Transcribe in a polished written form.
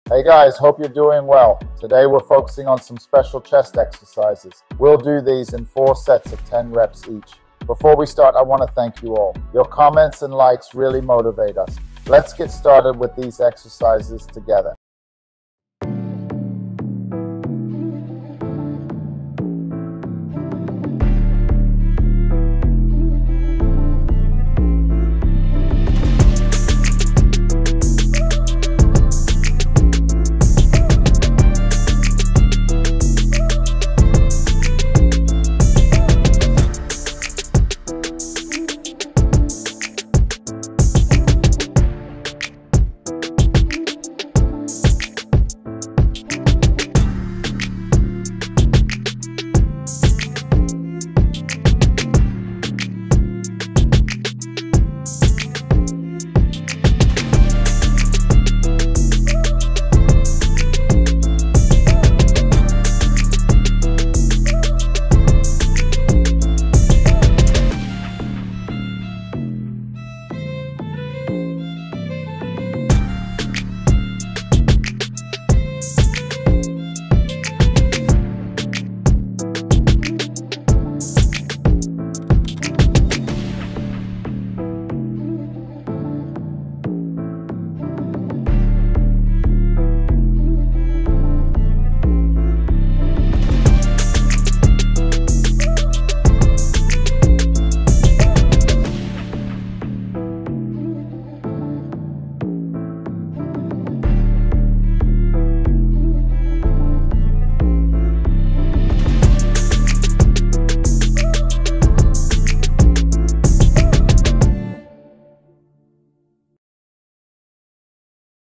Hey guys, hope you're doing well. Today we're focusing on some special chest exercises. We'll do these in 4 sets of 10 reps each. Before we start, I want to thank you all. Your comments and likes really motivate us. Let's get started with these exercises together.